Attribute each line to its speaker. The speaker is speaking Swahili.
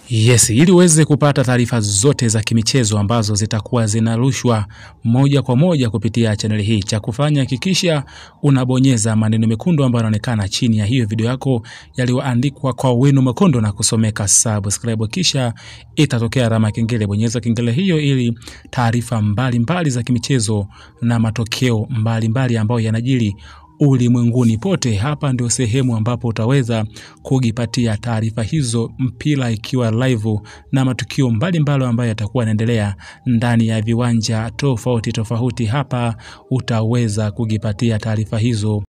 Speaker 1: Yes, ili uweze kupata taarifa zote za kimichezo ambazo zitakuwa zinarushwa moja kwa moja kupitia channel hii, cha kufanya hakikisha unabonyeza maneno mekundu ambayo yanaonekana chini ya hiyo video yako yaliyoandikwa kwa wino mwekundu na kusomeka subscribe, kisha itatokea alama ya kengele. Bonyeza kengele hiyo ili taarifa mbalimbali za kimichezo na matokeo mbalimbali ambayo yanajiri ulimwenguni pote. Hapa ndio sehemu ambapo utaweza kujipatia taarifa hizo, mpira ikiwa live na matukio mbalimbali ambayo yatakuwa yanaendelea ndani ya viwanja tofauti tofauti. Hapa utaweza kujipatia taarifa hizo